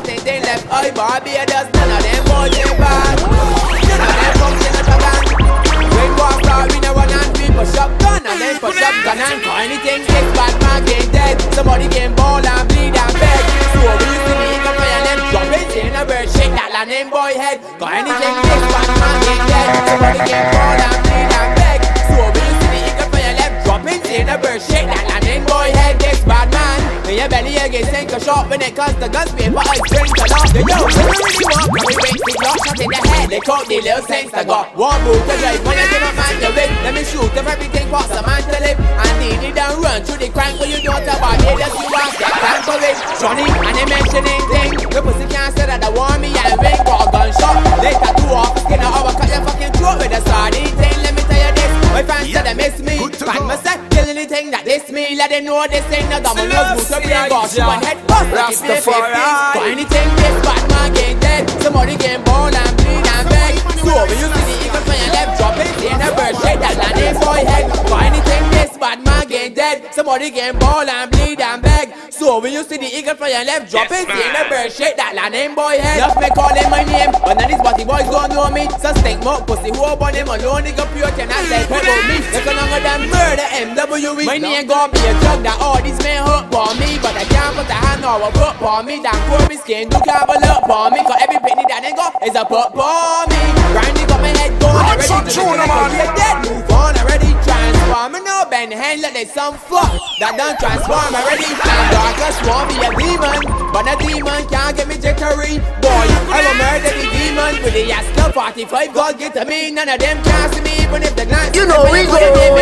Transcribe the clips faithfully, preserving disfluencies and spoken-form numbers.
thing, they left eye Barbados. None of them boys they bad. None of them function at a band. When walk out, we no one and people shop gun and then push up gun and call anything. This bad man get dead. Somebody get ball and bleed and beg. So we used to be in the fire and them drop it in a bird. Shake that land in boy head. Call anything. This bad man get dead. Somebody get ball and bleed and beg. So we used to be in the fire and them drop it in a bird. Shake that land in boy head. This bad man. When your belly again sink a shot when it comes to guns paper I drink a lot. The yo, we really want to be wasted. Y'all shot in the head. They talk the little things I got. One boot to drive when I cannot man the whip. Let me shoot them everything costs a man to live. And need it and run through the crank when you don't talk about it. That's you want that crank for it. Johnny and they mentioning thing. The pussy can't say that I want me and ring for a gunshot. Later two off skin or I cut your fucking throat with a sardine thing. Let me tell you this. My fans said they miss me. Fan myself kill anything that diss me. Let them know this ain't no double no boot up in gosh. One head bust like if they fifty. For anything this bad man get dead. Somebody get born and bleed and beg. So we used to the eagle for your left drop it in a bird shake that land in boy head. For anything this bad man get dead. Somebody get born and bleed and beg. So we used to the eagle for your left drop it in a bird shake that land in boy head. Just me calling my name, but none of these body boys don't know me. So stink mouth pussy who up on them alone. Nigga pure cannot say about me. They can longer than murder M W E. My name gon' be a drug that all these men hook for me, but I can't put a hand or a foot for me. Damn poor me skin do can't look for me. Cause every penny that they go is a put for me. Grinding got my head going already. You're dead, move on already. Transform me now, bend hand like there's some fuck that done transform already. And darkest want me a demon, but a demon can't get me jittery. Boy, I will murder the demon with the Yaska forty-five. God get to me, none of them can't see me even if they glance. You know we go.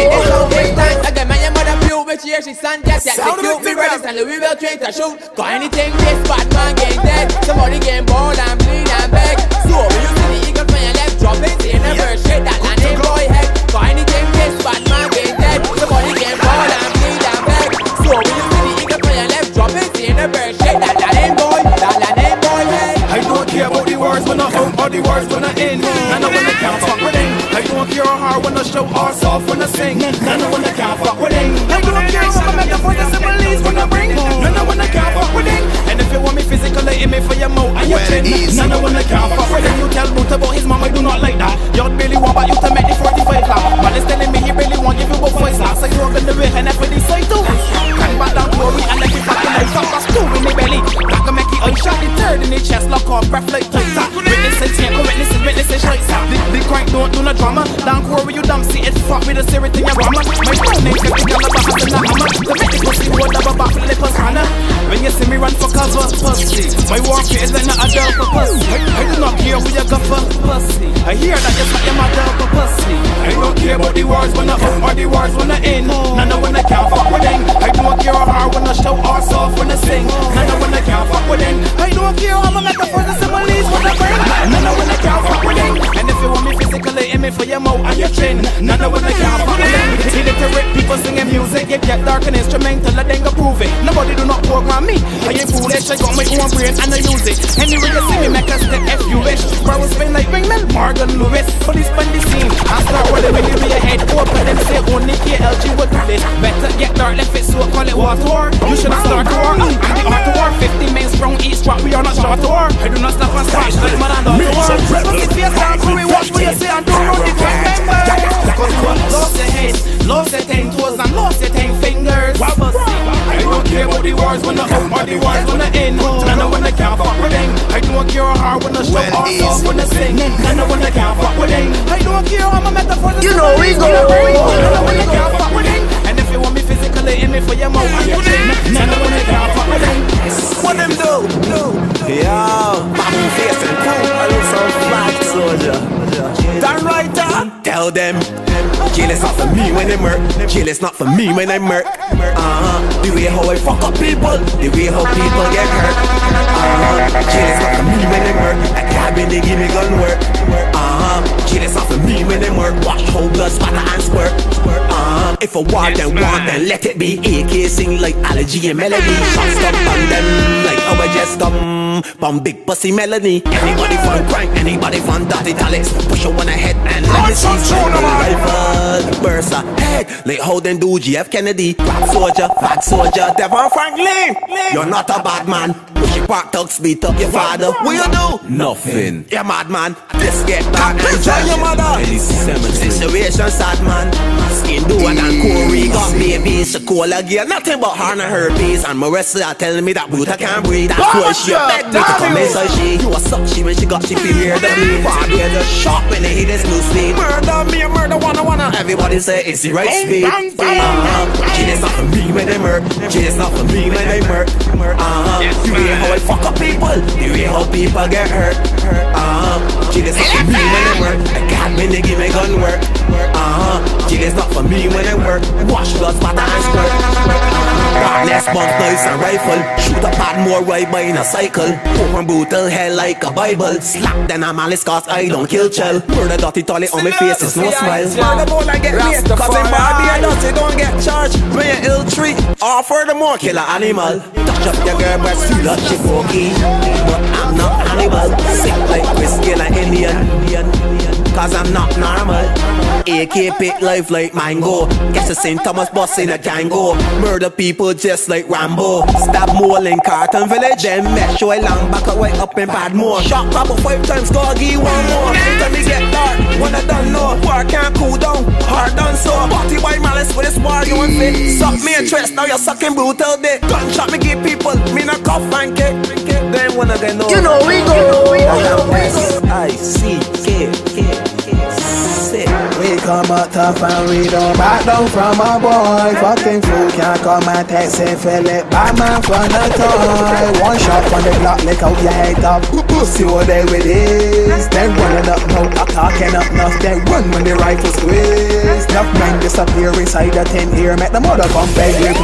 I get my mother few which year she son gets that. They cute me brothers and we will train to shoot. Got anything this bad man get dead. Somebody get bored and bleed and beg. So we used to the eagle for your left drop it in a bird shit that land in boy head. Got anything this bad man get dead. Somebody get bored and bleed and beg. So we used to the eagle for your left drop it in a bird shit that land in boy, that land in boy head. I don't care about the words when I out or the words when I in. I know when I can't fuck with it. I don't care how hard when I show or soft when I sing. I know when I can't fuck with it. I don't care how I make the voice and similes when I bring. I know when I can't fuck with it. And if you want me physically, aim me for your mouth and your chin. I know when I can't fuck with it. You tell Boot about his mom, I do not like that. You really want about you to make the forty-five laugh. Man is telling me he really want give you both voice laugh. So you're gonna wait and for this side too. Can back down glory and let you fucking life up. That's two in the belly. Back a make it eye shot the third in the chest. Lock off breath like tight. Witnesses here, witnesses, witnesses shite. The, the crank don't do no drama. Down core you dumb see it fuck with the serious thing you rama. My phone name fifty gal about half an hammer. To make the pussy hold up a baffle lip as Hannah. When you see me run for cover, pussy. My warfare is like not a girl for pussy. I, I do not care who you got for pussy. I hear that you suck your mother for pussy. I don't care about the words when I out or the words when I in. None of when I can't fuck with them. I don't care how hard when I shout or soft when I sing. None of when I can't fuck with them. I don't care how I make the first similes when I bring. None of when I can't fuck with them. And if you want me physically, aim me for your mouth and your chin. None of when I can't fuck with them. Illiterate people singing music, it get dark and instrumental, I then go prove it. Nobody do not program me. I ain't foolish, I got my own brain and I use it. Anyway you see me make a step if you wish. Bro will spin like Ringman, Morgan Lewis. Police spend the scene, I start rolling when you be your head open. Them say only K L G would do this. Better get dark, left it so call it water war. You should have started war, I'm the art of war. Fifty men strong each drop, we are not short of war. I do not stop and scratch like Miranda to war. Look at face down, so we watch what you say and don't run the track member. Cause you have lost your head, lost your ten toes and lost your ten fingers. I don't care about the words when I out or the words when I in. I know when I can't fuck with them. I don't care how hard when I show or soft when I sing. I know when I can't fuck with them. I don't care how my metaphors you know we go. I know when I can't fuck with them. And if you want me physically, aim me for your mouth and your chin. I know when I can't fuck with them. What them do? Yo, Babu face and cool. I look so flat, soldier. That right, tell them. Kill it's not for me when they murk. Kill it's not for me when I murk. Uh-huh. The way how I fuck up people, the way how people get hurt. Uh-huh. Kill it's not for me when they murk. Like cabin they give me gun work. Uh-huh. Kill it's not for me when they murk. Watch how blood spatter and squirt. Uh-huh. if a war then want, then let it be. A K sing like allergy and melody. Shots stop on them like our just come from big pussy melody. Anybody from crank, anybody from dirty talents. Push her on the head and let me see straight rifle. Burst her head like how them do G F Kennedy. Rap soldier, fat soldier, Devon Franklin. You're not a bad man. Push your park thugs, beat up your father. What you do? Nothing. You're mad man. This get back and tell your mother. Situation sad man. Skin doer than Corey. Got babies, a cola gear. Nothing but heart and herpes. And Marissa are telling me that Buddha can't breathe. That's why she beg me to come in. So she, you a suck she when she got she period. The bleed. Barbie the shop when they hit this new speed. Murder me a murder wanna wanna. Everybody say it's the right speed. Uh-huh. She is not for me when they murk. She is not for me when they murk. Uh-huh. You hear how I fuck up people. You hear how people get hurt. Uh-huh. She is not for me when they work. I got when they give me gun work. Uh-huh. She is not for me when they work. Wash blood, spatter and squirt. Darkness, bump, knives and rifle. Shoot a pad more ride by in a cycle. Open brutal hell like a Bible. Slap then I'm malice cause I don't kill chill. Murder dirty toilet on my face is no smile. Murder boy I get late cause in Barbie I don't say don't get charged. When you ill treat or furthermore kill an animal. Touch up your girl breast feel like she foggy. But I'm not animal. Sick like whiskey like Indian. Cause I'm not normal. A K pick life like mango. Guess the Saint Thomas boss in a Django. Murder people just like Rambo. Stab more in Carton Village. Then Metro long back away up in Padmore. Shot proper five times, go give one more. Time me get dark, when I don't know. War can't cool down, hard done so. Party by malice with this war you want fit. Suck me a trust, now you're sucking brutal dick. Gunshot me give people, me not cough and kick. Then one of them know. You know we go, we go, we go. I C K K We come up tough and we don't back down from a boy. Fucking fool can't come and text and fill it. Batman from the toy. One shot from the block, lick out your head up. See what they with is. Then running up, no, talking up, enough. Then run when the rifle squeeze. Enough men disappear inside the tent here. Make the mother come beg you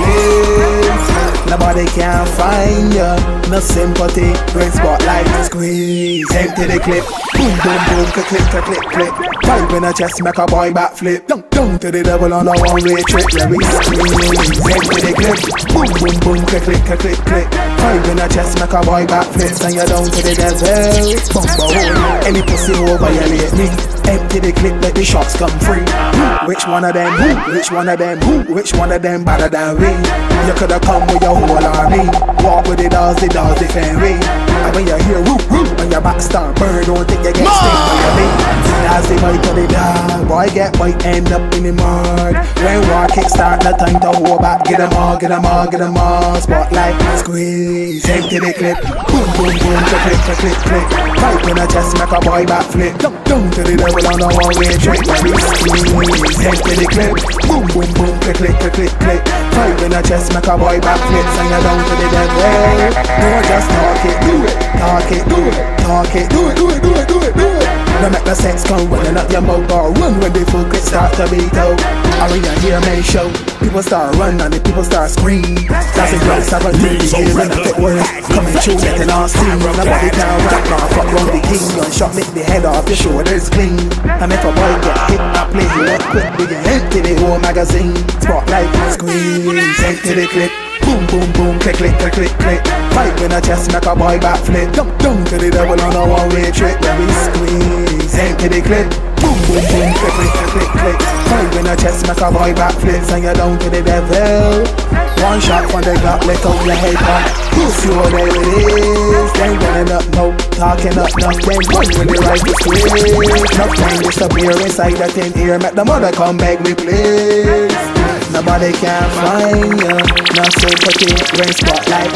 please. Nobody can find ya. No sympathy, great spotlight squeeze. Empty the clip. Boom, boom, boom, click, click, click, click, click. Five in a chest, make a boy backflip. Dunk, dunk to the devil on a one-way trip. Let me squeeze. Empty the clip. Boom, boom, boom, click, click, click, click, click. Five in a chest, make a boy backflip. Send you down to the devil. Bumper hole. Any pussy who violate me. Empty the clip, let the shots come free. Which one of them? Who? Which one of them? Who? Which one of them better than me? You coulda come with your whole army. Walk with the dolls, the dolls defend me. And when you hear whoop whoop, when your back start burn, don't think you get sting by your meat. That's the bite of the dog. Boy get white, end up in the mud. When war kick start, no time to hold back. Get them all, get them all, get them all. Spotlight, squeeze, empty the clip. Boom, boom, boom, click, click, click, click, click. Pipe in a chest, make a boy backflip. Dunk, dunk to the devil on a one-way trip. Squeeze, empty the clip. Boom, boom, boom, click, click, click, click, click. Pipe in a chest, make a boy backflip. Send you down to the devil. No, just talk it, do it, talk it, do it, talk it, do it, do it, do it, do it, do it. No make no sense come running up your mouth or run when the full clip start to beat out. Or when you hear me show, people start run and the people start scream. That's a girl seventeen, hearing a bit worse. Coming through getting all steam. Nobody can rap nor fuck round the king. Gunshot make the head off your shoulders clean. And if a boy get hit, I play you up quick. We get empty the whole magazine. Spotlight, squeeze, empty the clip. Boom, boom, boom, click, click, click, click, click. Fight in a chest, make a boy backflip. Dunk, dunk to the devil on a one-way trip. Let me squeeze, empty the clip. Boom, boom, boom, click, click, click, click, click. Fight in a chest, make a boy backflip. Send you down to the devil. One shot from the Glock, let out your head back. Pussy what they it is. Then running up, no, talking up, no. Then run when the rifle squeeze. No time disappear inside the tent here. Make the mother come beg me please. Nobody can find you. No sympathy when spotlight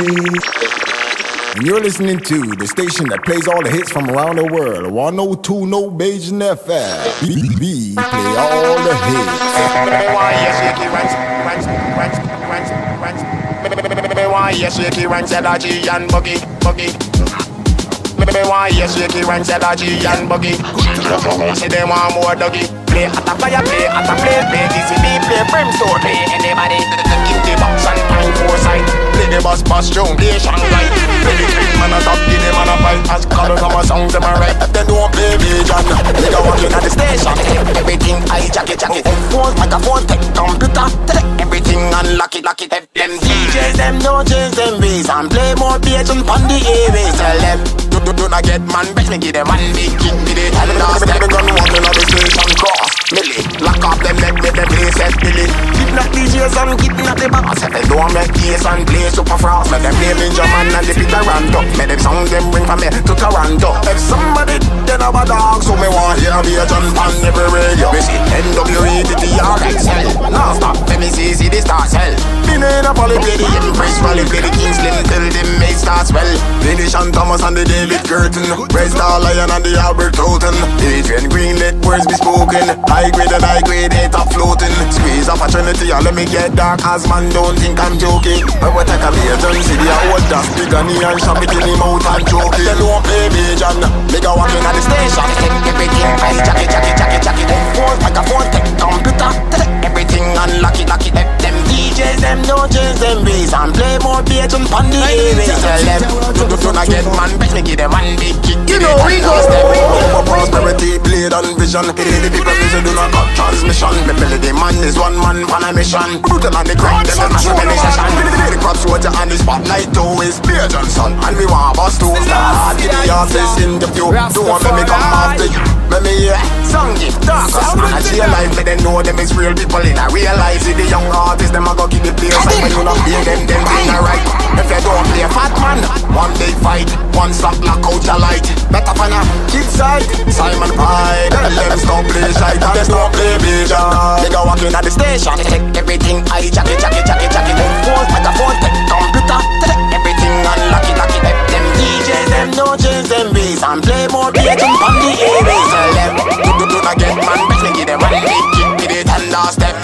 squeeze. And you're listening to the station that plays all the hits from around the world. one oh two No Beijing F M. We, we play all the hits. Me want you shaky ranks, ranks, ranks, ranks, ranks. Me want you shaky ranks, L-G and Buggy, Buggy. Me want you shaky ranks, L-G and Buggy. Say they want more Dougie. Play at a fire, play at a play, play D C B, play Brimstone, play anybody. Give the box and time foresight. Play the bus, bus, foundation right. Play the big man a top, give the man a fight. As colors on my songs, them a right. Then don't play Bijan. Nigga walking at the station. Everything I jacket, jacket. Phone, microphone, tech, come bass and play more bass on the airways. Tell them, do do do not get man, bet me give them one big kick with it. And now step the gun walking on the station cross. Millie, lock up them neck with them place at Billy. Kidnap D Js and kidnap the boss. If they don't make case and play super frost, make them play Ninja Man and the Peter Rando. Make them sound them bring from me to Toronto. If somebody dead of a dog, so me want hear me a jump on every radio. We see N W E T T R X L. Now stop, let me see, see the stars hell. Been in a poly play the Empress Valley, play the Kings Lynn till the May starts well. Play the Sean Thomas and the David Curtin, Red Star Lion and the Albert Houghton. Adrian Green, let words be spoken. High grade and high grade ain't up floating. Squeeze off a Trinity and let me get dark, as man don't think I'm joking. I will take a major city, I would just big and he and shove it in him out and joking. They don't play Bajan, they go walking at the station. Everything I jack it, jack it, jack it, jack it. Phone, microphone, tech, computer, everything unlock it, lock it. Them D Js, them don't change them bass and play more bass on the airways. Tell them, do do do not get man, bet me give them one big kick. You know we go. Over prosperity, blade and vision. The people listen, do not got transmission. The melody man is one man on a mission. Brutal on the grind, them the massive in the session. The crop soldier and the spotlight always Beer Johnson. And we want bust to start. Give the artist in the view. Don't want me come after you. Let me hear song gift, dark us. I see a life, let them know them is real people in a real life. See the young artists, them a go give the place. And when you not pay them, them thing alright. If you don't play fat man, one big fight, one stop lock out your light. Better find a kid side, Simon Pie. Tell them stop play shite and they don't play Bajan. They go walking at the station, take everything I jack it, jack it, jack it, jack it. Then phone, microphone, take computer, take everything unlock it, lock it. Them D Js, them no change them bass and play more bass on the airways. Tell them, do do do not get man, bet me give them one big kick with it and last step.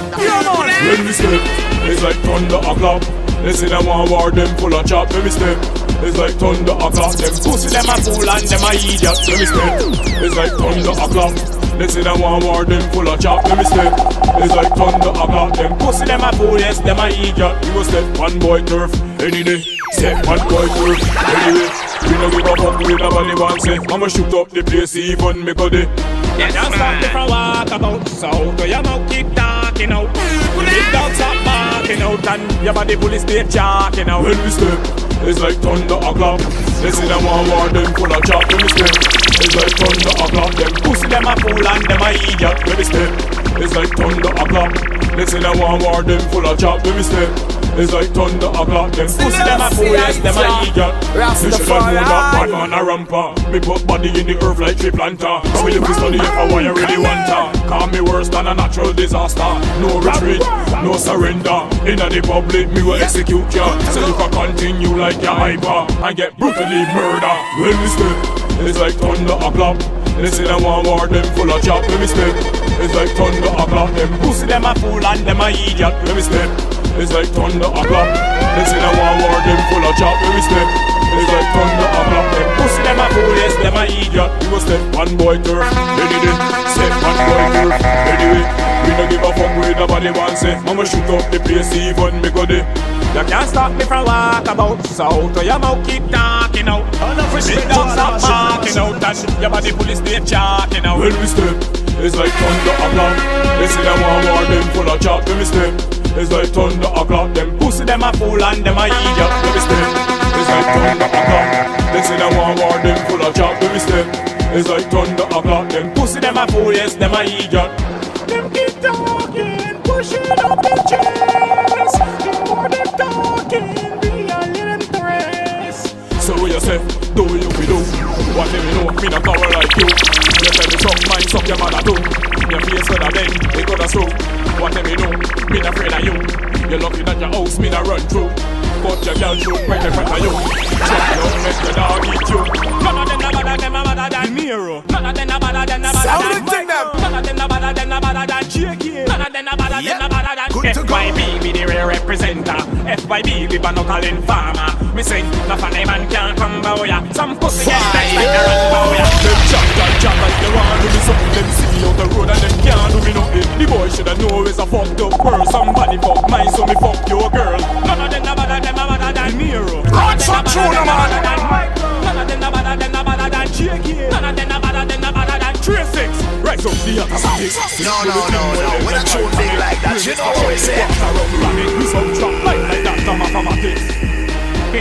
When we step, it's like thunder a clap. They say them one war, them full of chop. When we step, it's like thunder a clap. Them pussy them a fool and them a idiot. When we step, it's like thunder a clap. They say them one war, them full of chop. When we step, it's like thunder a clap. Them pussy them a fool, yes, them a idiot. We go step one boy turf any day. Step one boy turf anyway. We no give a fuck with nobody wants it. I'ma shoot up the place even me go there. Yeah, just stop me from walk about. So to your mouth keep talking out. Big dogs stop barking out and your body police stay chalking out. When we step, it's like thunder a clap. They see them one war, them full of chop. When we step, it's like thunder a clap. Them pussy them a fool and them a idiot. When we step, it's like thunder a clap. They see them one war, them full of chop. When we step, it's like thunder a clap. Them pussy them a fool, yes, them a idiot. You should have known that bad man a ramper. Me put body in the earth like tree planter. So if you study if I want you really want her. Call me worse than a natural disaster. No retreat, no surrender. Inna the public, me will execute ya. So you can continue like your hyper and get brutally murdered. When we step, it's like thunder a clap. They say them one war, them full of chop. When we step, it's like thunder a clap. Them pussy them a fool and them a idiot. When we step, it's like thunder a clap. They say them one war, them full of chop. When we step, it's like thunder a clap. Them pussy them a fool, yes, them a idiot. We go step one boy turf, any day. Step one boy turf, anyway. We don't give a fuck with nobody wants it. I'ma shoot up the place even me go there. You can't stop me from walk about. So to your mouth keep talking out. Big dogs stop barking out and your body police stay chalking out. When we step, it's like thunder a clap. They see them one war, them full of chop. When we step, it's like thunder a clap. Them pussy them a fool and them a idiot. When we step, it's like thunder a clap. They see them one war, them full of chop. When we step, it's like thunder a clap. Them pussy them a fool, yes, them a idiot. Them keep talking, pushing up their chest. The more they talking, be a little impressed. So you say, do you fi do? What do you know? Me not power like you. You tell me some mind, some your mother do. Your face coulda bend, it coulda slow. What do you know? Me not afraid of you. You're lucky that your house me not run through. But your girl shoot right in front of you. Check it out, make your dog eat you. None of them are better than, are better than Nero. None of them are better than, are better than Michael. None of them are better than, are better than J K. None of them are better than, are better than F Y B. Be the real representer. F Y B be Banocal farmer. Me sing, no funny man can't come bow ya. Some pussy get next like the run bow ya. Them chat and chat like they want to do me something. Them see me out the road and them can't do me nothing. The boy shoulda know it's a fucked up world. Somebody fuck mine so me fuck your girl. None of them are better than, are better than Nero. None of them are better than, are better than Michael. None of them are better than, are better than J K. None of them are better than, are better than three six. Rise up the authorities. No, no, no, no. When I tune big like that, you know what we say. We some trap like like that, come off of my face.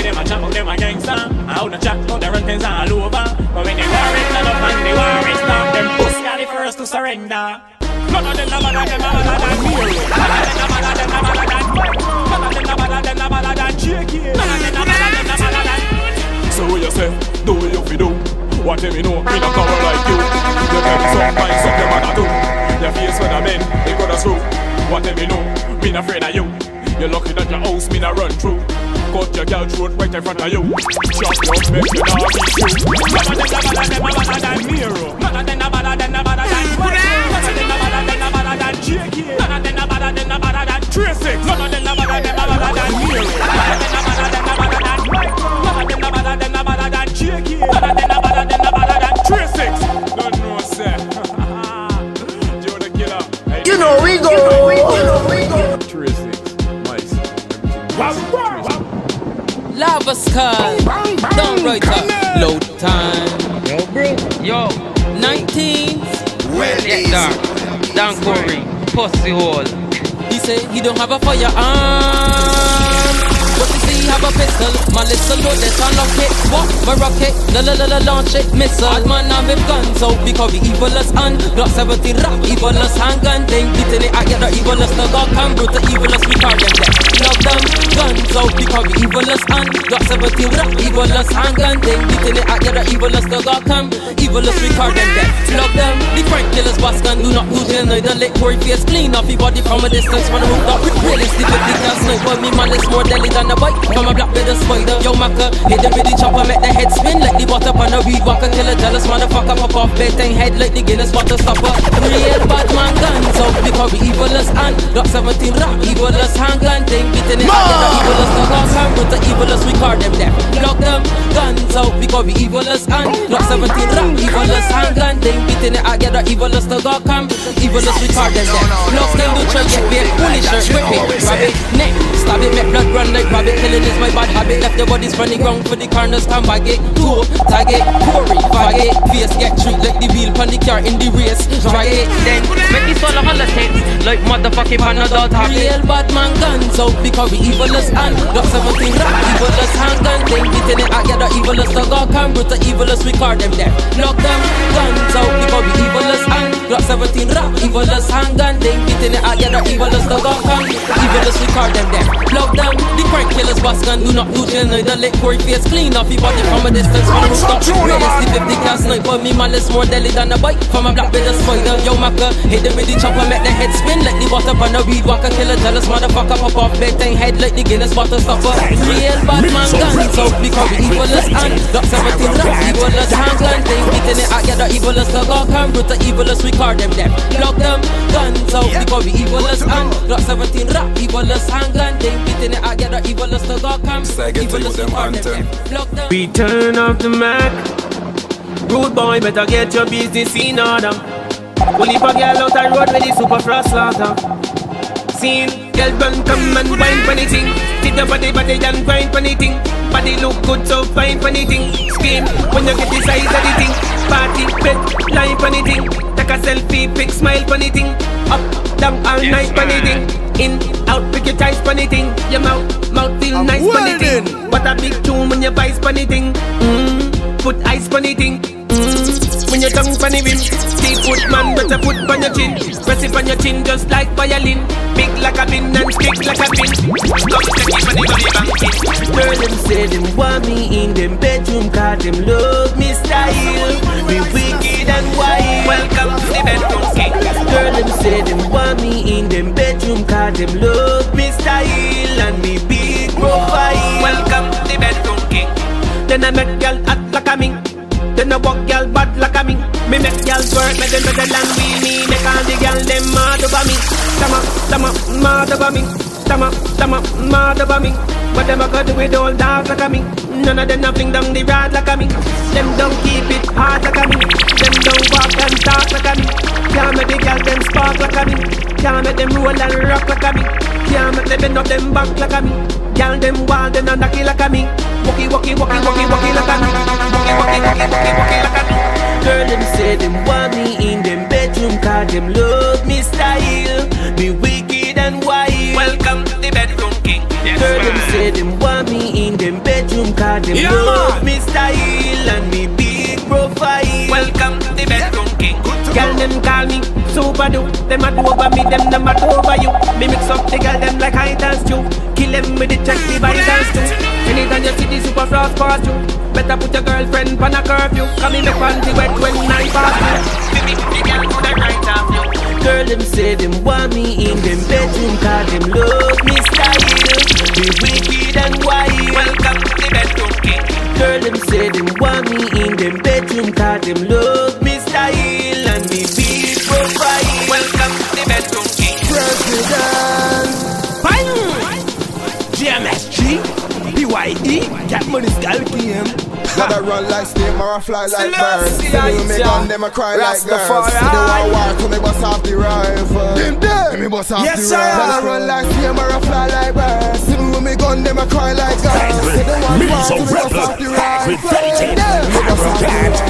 how them a gangster. How the chat, how the run things all over. But when they war it, none of and they war it stop. Them pussy are the first to surrender. None of them no better than, no better than me. None of them no better than, no better than Mike. None of them no better than, no better than Jakey. None of them no better than, no better than. So what you say, do what you fi do. What them you know, me no cover like you. You carry some fine, some them other too. Your face when I bend, they got us through. What them you know, me not afraid of you. You're lucky that your house me not run through. Cut your girl throat right in front of you. Chop you up, make you not be true. None of them no better than, no better than Nero. None of them no better than, no better than Mike. None of them no better than, no better than Jakey. None of them no better than, no better than Tracy. None of them no better than, no better than Nero. None of them no better than, no better than Mike. None of them no better than, no better than Jakey. None of them no better than, no better than Tracy. Don't know, sir. Joe the killer. Hey, You know we go. You know we go. Tracy, mice. Lava Sky, Don't Write Up, Load Time. Yo, bro. Yo. nineteen. Get dark. Dan Corey. Pussy hole. He say he don't have a firearm, but you see he have a pistol. My little loaded unlock it. What? My rocket, la la la la launch it. Missile. Hard man and with guns out because we evil as un. Glock seventeen rap, evil as handgun. They beating it, I get the evil as the God come. Brute the evil as we call them dead. Lock them guns out because we evil as un. Glock seventeen rap, evil as handgun. They beating it, I get the evil as the God come. Evil as we call them dead. Lock them, the crank killers boss gun. Do not lose your night. The lick Corey face clean off your body from a distance. When I move up, realistic if they can't snipe. But me man is more deadly than a bite. From a black with a spider. Yo Macca, hit the bitty chopper, make the head spin like the water on a weed walker. Kill a jealous motherfucker, pop off bed thing head like the Guinness water stopper. Real bad man guns out because we evil as and Glock seventeen rap, evil as handgun. Thing beating it, I get the evil as the God come. With the evil as we call them deaf. Lock them guns out because we evil as and Glock seventeen rap, evil as handgun. Thing beating it, I get the evil as the God come. Evil as we call them deaf. Lock them do try get bait, punish her, whip it, grab it, neck, stab it, make blood run like rabbit. Killing is my bad habit. Left the bodies running ground for the corners. Come back it, toe, tag it, Corey, bag it, face get treat like the wheel on the car in the race. Drag it, then Make me swallow holidays like motherfucking Panadol tablet. real bad man guns out because we evil as and Glock seventeen rap, evil as handgun. They beating it, I get the evil as the God come. Brute the evil as we call them dead. Lock them guns out because we evil as and Glock seventeen rap, evil as handgun. They beating it, I get the evil as the God come. Evil as we call them dead. Lock them, the crank killers boss gun. Do not lose your night. The lick Corey face clean off your body from a distance. When I move up, realistic if they can't snipe. But me man is more deadly than a bite. From a black with a spider. Yo Macca, hit the bitty chopper, make the head spin like the water on a weed walker. Kill a jealous motherfucker, pop off bed thing head like the Guinness water stopper. Real bad man guns out because we evil as and Glock seventeen rap, evil as handgun. They beating it, I get the evil as the God come. Brute the evil as we call them deaf. Lock them guns out because we evil as and Glock seventeen rap, evil as handgun. They beating it, I get the evil as the God come. Evil as we call them deaf. Lock them. We turn off the Mac. Rude boy, better get your business in order. Pull up a girl out the road with the super frost slaughter. Scene, girl run come and wine for anything. Sit up on the body and grind for anything. Body look good so fine for anything. Scream when you get the size of the thing. Party, bed, line for anything. Take a selfie, pic, smile for anything. Up, down, all yes, night for anything. In, out, pick your ties for anything. Your mouth, mouth feel I'm nice for anything. What a big tune when you buy for anything. Mmm, put ice for anything. When your tongue funny rim, seafood man better put on your chin. Press it on your chin just like violin. Big like a bin and stick like a pin. Come take it for the body banking. Girl them say them want me in them bedroom, cause them love me style. Me wicked and wild. Welcome to the bedroom king. Girl them say them want me in them bedroom, cause them love me style and me big profile. Welcome to the bedroom king. Then I make girl act like a ming. Then I walk girl bad like a me. Me make girl twerk, make them better than we me. Make all the girl them mad over me. Tama, tama, mad over me. Tama, tama, mad over me. What them a go do with all dogs like a me? None of them a fling down the rod like a me. Them don't keep it hard like a me. Them don't walk and talk like a me. Can't make the girl them spark like a me. Can't make them roll and rock like a me. Can't make them bend up them back like a me. Girl them wild and knocky like a me. Walkie, walkie, walkie, walkie, walkie like a me. Walkie, walkie, walkie, walkie, walkie like a me. Girl them say them want me in them bedroom, cause them love me style. Me wicked and wild. Welcome to the bedroom king. Yes, girl them say them want me in them bedroom, cause them call me super do. Them a do over me, them them a do over you. Me mix up the girl them like high dance too. Kill them with the check, the body dance too. Anytime you see the super frost pass you, better put your girlfriend on a curfew. Come in the panty wet when night pass you. Give me the girl to the right of you. Girl them say them want me in them bedroom, cause them love me style. Be wicked and wild. Welcome to the bedroom king. Girl them say them want me in them bedroom, cause them love me style and me be profile. Welcome to the bedroom king. President Bang! G M S G B Y E Cat Money Skull Game. Gotta run like steam or I fly like birds. See yeah, me yeah. gun, them a cry like girls. Rastafari. See the war war to me bust off the rifle. Them dead. Me bust off Yes, the sir. rifle. Gotta run like steam or I fly like birds. See me with me gun, them a cry like girls. See the war war to me bust off the rifle. Them dead. Me bust off the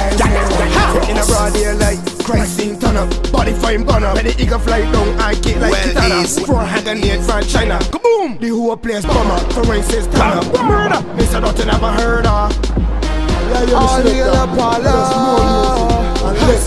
rifle. In a broad daylight, crime scene turn up, body frame burn up. Let the eagle fly down, I kick like Well, Kitana. easy. Four hand grenade from China. Kaboom! The whole place bomb up. Foreign says turn up. Murder. Mister Dutton never heard of. All the other parlor.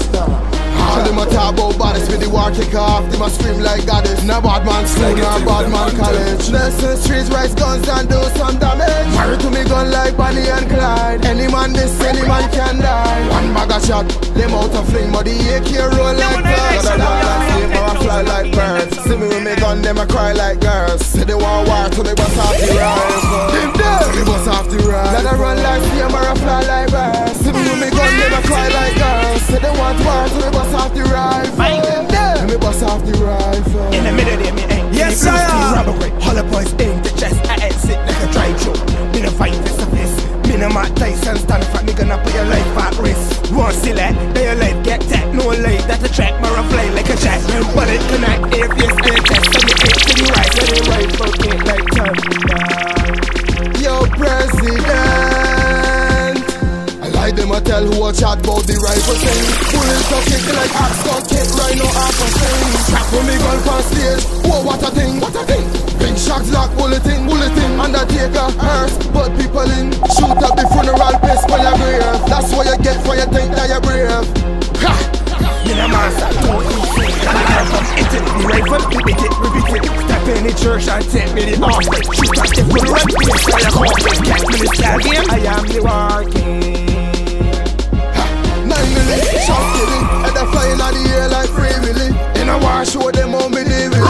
All them a talk about bodies with the war kick off. Them a scream like goddess. No bad man school, no bad man college. Let's the streets, rise guns and do some damage. Married to me gun like Bonnie and Clyde. Any man this, any man can die. One bag of shot, them out of fling. But the A K roll like birds. Gotta run like steam or I fly like birds. See me with me gun, them a cry like girls. See they want war to me bust off the rifle. Them dead, me bust off the rifle. Gotta run like steam or I fly like birds. See me with me gun, them a cry like girls. See they want war to me bust off the rifle. Them dead, me bust off the rifle. In the middle there, me ain't. Yes, sir. sir. Robbery, hollow boys aim the chest. I ain't sit like a dry joke. Me no fight face to face. Me no Mike Tyson stand for me gonna put your life at risk. One silly, then your life get tech. No light, that's a track. More fly like a jet. But it connect if yes, air chest. So me ain't to the right, so the right foot ain't like terminal. Yo, President. I like them a tell who a chat about the rifle thing. Bullets a kick like axe gun kick, rhino half a thing. Trap when me gun past stage, whoa what a thing, what a thing. Big shots like bulletin, bulletin. Undertaker, hearse, but people in. Shoot up the funeral piss for your grave. That's what you get for you think that you're brave. Ha! Me no master, don't eat it. I come from Italy, the rifle, repeat it, repeat it. Step in the church and take me the offspring. Shoot at the funeral, piss for your coffin. Catch me the star game, I am the war king. Nine million, shot killing, and they're flying out the air like free willy. In a war, show them how me live with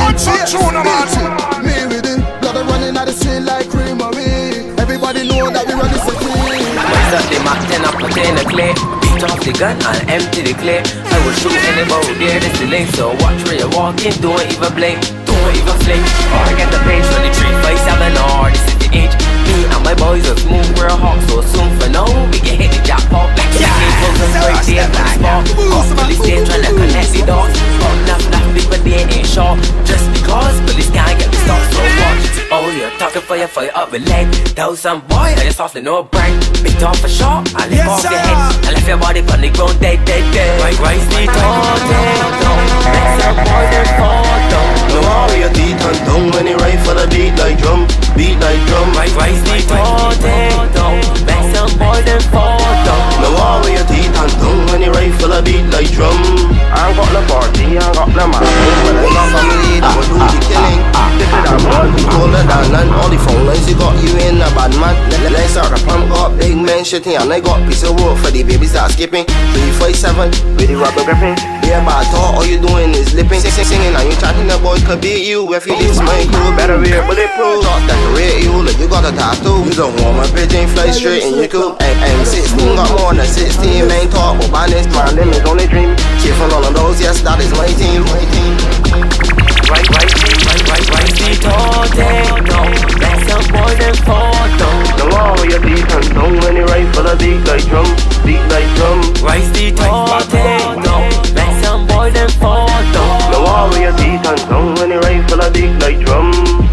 it. Me with it, blood running out the street like creamery. Everybody know that we run the city. Rise up the mat, then I put in the clay. Beat off the gun and empty the clay. I will shoot anybody there, this the link. So watch where you're walking, don't even blink, don't even fling. Or get the page from the three five seven or this is the age. Me and my boys are smooth, we're hawk, so soon for now we can hit the jackpot like yeah. Right there, right now. Police stay trying to connect the dots. Enough, enough people they ain't sure. Just because police can't get me stopped, so watch. Oh, you're talking for your fire up with leg. Tell some boy, I just lost the no break. Bit off a shot, I lift off your head. I left your body on the ground, dead, dead, dead. Right, right, stay tall, dead, down. Make some boy, they fall down. No warrior teeth and tongue when he ride for the beat like drum, beat like drum. Right, right, stay tall, dead, down. Make some boy, they fall down. No warrior teeth and tongue when he ride for the beat like drum. I ain't got no party, I ain't got no money. When I got family, that would do the killing. This is that one, colder than none. All the phone lines, you got you in a bad man. Let's start the pump up, big man shitting. And I got piece of work for the babies that skipping. Three, five, seven, with the rubber gripping. Yeah, but I thought all you doing is lipping. Sing, sing, singing, and you chatting the boys could beat you. If you this my crew, better wear bulletproof. Thought that the rate you, like you got a tattoo. You don't want my pigeon fly straight in your coop. I'm sixteen, got more than sixteen. Main talk, but by this man, them is only dream. Careful on those, yes, that is my team. My team. Right, right, right, right, right, stay tall, dead, no. Let some boy them fall down. No warrior teeth and tongue when he ride for the beat like drum, beat like drum. Right, stay tall, dead, no. Let some boy them fall down. No warrior teeth and tongue when he ride for the beat like drum.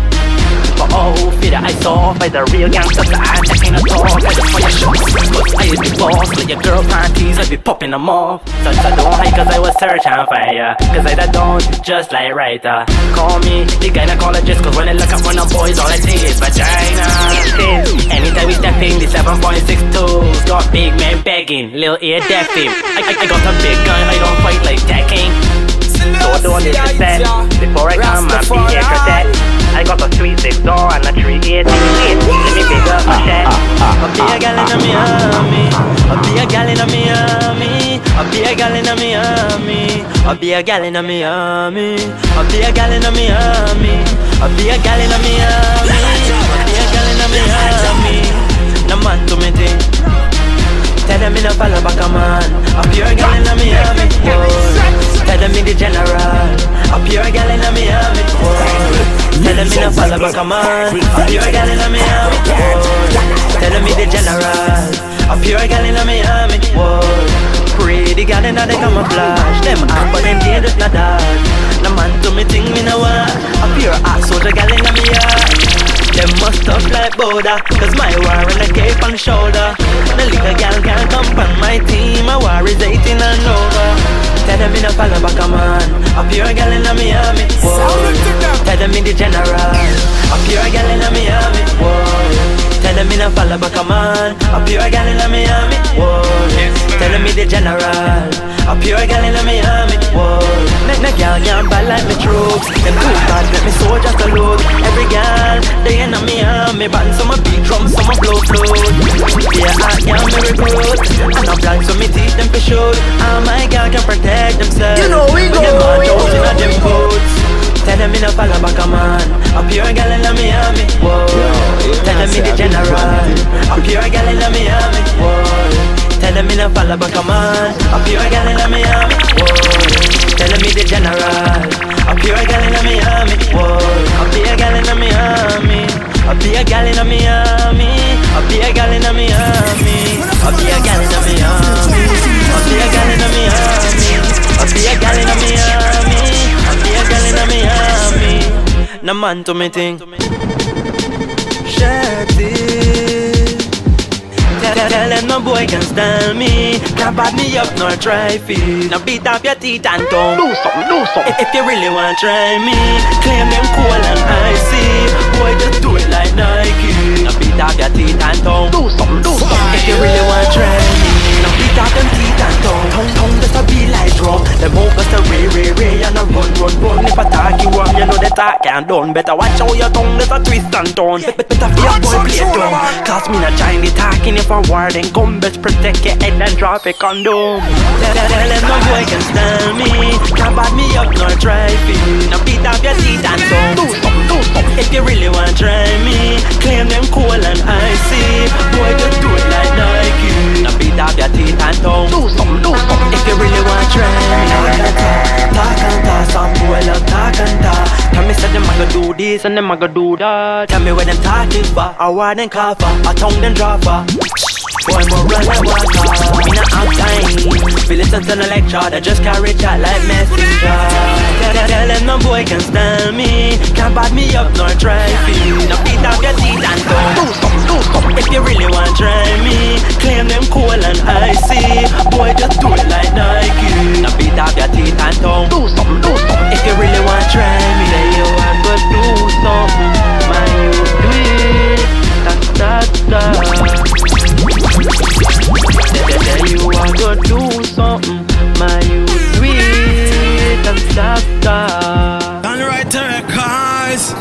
Oh, feel I saw by the real gangsters and I can't talk. I just fire shots, cause I is the boss. Like your girl panties, I be popping them off. Such I don't hide cause I was searching for ya. Cause I don't just like writer. Call me the gynecologist, cause when I look up on the boys, all I see is vagina. Anytime we step in, the seven point six twos got big men begging, lil' ear deaf him. I, I, I got a big gun, I don't fight like Tekken. so don't disrespect. Before I come and be a cadet, I got a three six door and a three eight six eight. Let me pick up my shed. I'll be a gal in a Miami. I'll be a gal in a Miami. I'll be a gal in a Miami. I'll be a gal in a Miami. I'll be a gal in a Miami. I'll be a gal in a Miami. I'll be a gal in a Miami. No man to me thing. Tell them me no follow back a man. A pure gal in a Miami. Tell them me the general. A pure gal in a Miami. Tell them me no follow back a man. A pure gal in a Miami. Tell them me the general. A pure gal in a Miami. Pretty gal in a they camouflage. Them hot but them dangerous not dodge. No man to me think me no want. A pure hot soldier gal in a Miami. Them must tough like Boda, cause my war and a cape on the shoulder. The little gal can't come on my team. My war is eighteen and over. Tell them me no follow back a man. A pure gal in a Miami. Tell them me the general. A pure gal in a Miami. Tell them me no follow back a man. A pure gal in a Miami. Tell them me the general. A pure gal in a Miami. Make me gal can't bad like me troops. Them too bad, make me soldiers to load. Every gal, they in a Miami. Band some a beat drum, some a blow float. Yeah, I can't me recruit. And a black so me teach them for sure. All my gal can protect themselves. You know we go, we go, we go. Them boots. Tell them me no follow back a man. A pure gal in a Miami. Whoa. Tell them me the general. A pure gal in a Miami. Whoa. Tell them me no follow back a man. A pure gal in a Miami. Whoa. Tell them me the general. A pure gal in a Miami. Whoa. A pure gal in a Miami. A pure gal in a Miami. A pure gal in a Miami. A pure gal in a Miami. A pure gal in a Miami. A pure gal in a Miami. A pure gal in a Miami. No man to me think. Shetty. Tell them no boy can stand me. Can't bad me up nor try feed. Now beat up your teeth and tongue. Do something, do something. If you really want try me, claim them cool and icy. Boy just do it like Nike. Now beat up your teeth and tongue. Do something, do something. If you really want try me, now beat up them teeth and tongue. Tongue, tongue just a be like drum. Them out just a ray, ray, ray and a run, run, run. If I talk you up, you know the talk can't done. Better watch how your tongue just a twist and turn. Better for your boy play dumb. Cause me not trying to talking if I war, then come best protect your head and drop a condom. Tell them no boy can stand me. Can't bad me up nor try feed. Now beat up your teeth and tongue. Do something, do something. If you really want try me, claim them cool and icy. Boy just do it like Nike. Now beat up your teeth and tongue. Do something, do something. If you really want try me, talk and talk, talk and talk. Some boy love talk and talk. Tell me say them a go do this and them a go do that. Tell me where them talking for, or why them call for, or tongue them drop for. Boy, more run like water. We not have time. We listen to the lecture. They just carry chat like messenger. Tell, tell, tell them no boy can stand me. Can't bad me up nor try feed. Now beat up your teeth and tongue. Do something, do something. If you really want try me, claim them cool and icy. Boy, just do it like Nike. Now beat up your teeth and tongue. Do something, do something. If you really want try me, say you want to do something. Man, you do it. That's that stuff. Tell you I go do something, my you sweet and stop stop. And right to records.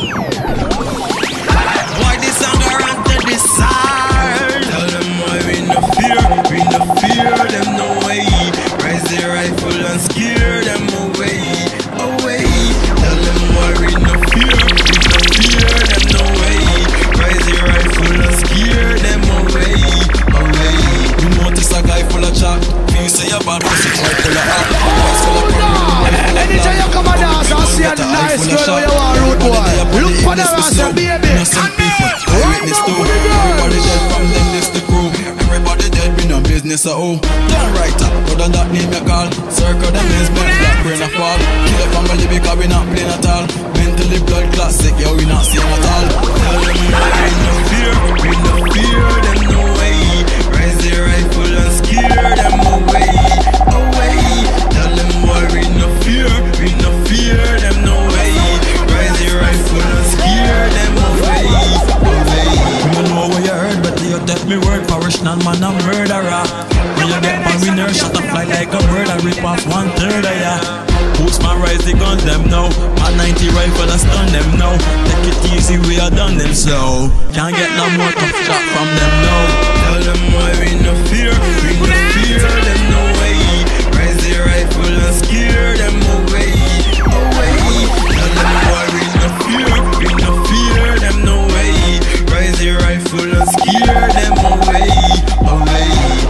Why this song around to this side? Tell them why we no fear, we no fear them no way. Raise the rifle and scare them away, away. Tell them why we no fear, we no fear them no way. Raise the rifle and scare them away, away. You notice a guy full of chat. You say a bad pussy boy full of hot. Anytime you come and dance and see a nice girl where you are rude boy, look for the rasta baby. Innocent people, I witness too. Everybody dead from them this the crew. Everybody dead be no business at all. Don't write up, but on that name you call. Circle them is men, black brain a fall. Kill a family because we not playing at all. Mentally blood classic, yeah we not seeing at all. Tell them we no fear, we no fear them no way. Raise the rifle and scare them away, away. Tell them why we no fear, we no fear them no way. Raise the rifle and scare them away, away. We don't know what you heard, but you take me word. Original man a murderer. When you get on winner, shut up fly like a bird and rip off one third of ya. Postman rise the gun them now. At ninety rifle I stun them now. Take it easy, we are done them slow. Can't get no more tough shot from them now. Tell them why we no fear, we no fear them no way. Rise the rifle and scare them away, away. Tell them why we no fear, we no fear them no way. Rise the rifle and scare them away, away.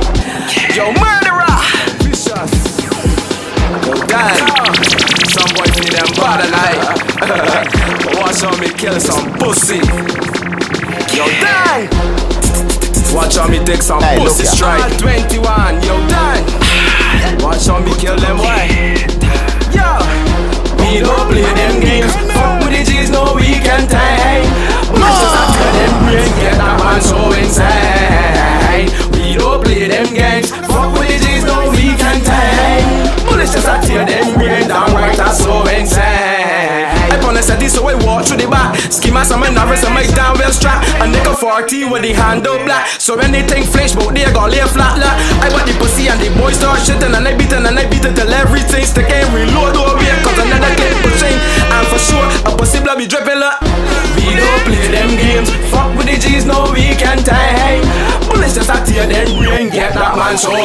Yo, murderer! Vicious. Yo, damn. Some boy feel them bad tonight. Watch how me kill some pussy. Yo, damn. Watch how me take some hey, pussy strike. twenty-one, yo, damn. Watch how me kill them, why? Yo, we don't play them games. Fuck with the G's, no weekend time. Let's just after them brain, get that man so insane. We don't play them games. Fuck with the G's, no weekend time. Let's just after them brain, down right, that's so insane. I promise that this so I walk through the back. Schema some my nervous and my down well strap. A nigga forty with the handle black. So anything flinch, but they gon' lay flat la. I want the pussy and the boys start shitting and I beat it and I beat it till everything stick and reload over here. Cause another clip pushing. And for sure, a pussy blood be dripping la. We don't play them games. Fuck with the G's, no weekend time. Bullets just a tear them brain, get that man so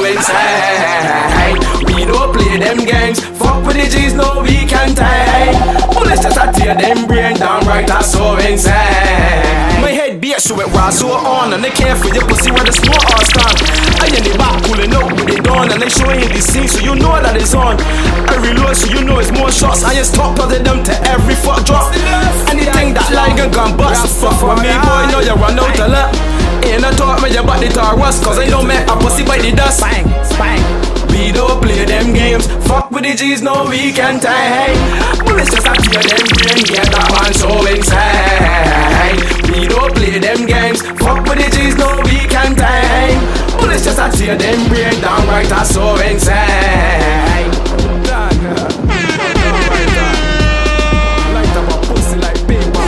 insane. We don't play them games. Fuck with the G's, no weekend time. Bullets just a tear them brain down right, that's so insane. My head beat so it was so on. And they care for your pussy where the smoke all stand. I in the back pulling out with it done. And they showing the scene so you know that it's on. I reload so you know it's more shots. I just top of them to every fuck drop. Anything that like a gun bust. Fuck with me boy, know you run out a lot. Ain't a talk me about the tar was. Cause I don't make a pussy bite the dust. Bang, bang. We don't play them games. Fuck with the G's, no weekend time. Bullets just a tear them brain, get that man so insane. We don't play them games. Fuck with the G's, no weekend time. Bullets just a tear them brain, down right, that's so insane. Light up a pussy like paper.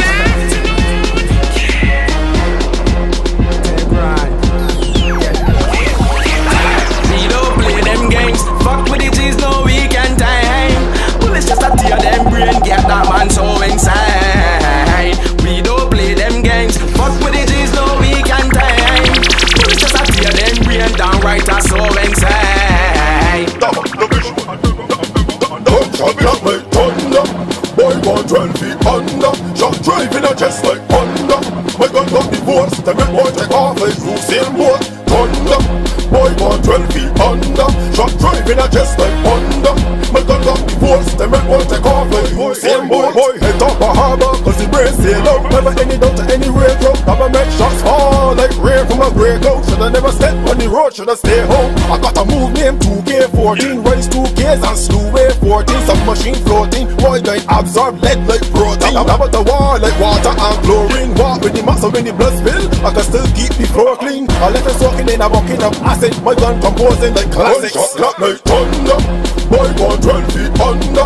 Take right. We don't play them games. Fuck with the G's, no weekend time. Bullets just a tear them brain, get that man so insane. We don't play them games. Fuck with the G's, no weekend time. Bullets just a tear them brain, down right, that's so insane. Don't shot me up like thunder. Boy want twelve feet under. Shot driving a chest like thunder. My gun got divorced. Them make boy take off like Usain Bolt. Thunder. Boy want twelve feet under. Shot driving a chest like thunder. My gun got divorced. Them make boy take off like Usain Bolt. Boy head up a harbor cause the brain sail out. Never any doubt to any radio. Never make shots fall like rain from a grey cloud. Shoulda never step on the road, shoulda stay home. I got a move named two K fourteen. Rise two K's and slew away fourteen. Submachine floating. Boy going absorb lead like protein. I'm about the wall like water and chlorine. Walk with the muscle when the blood spill. I can still keep the floor clean. I left it soaking in a bucket of acid. My gun composing like classics. One shot clap like thunder. Boy want twelve feet under.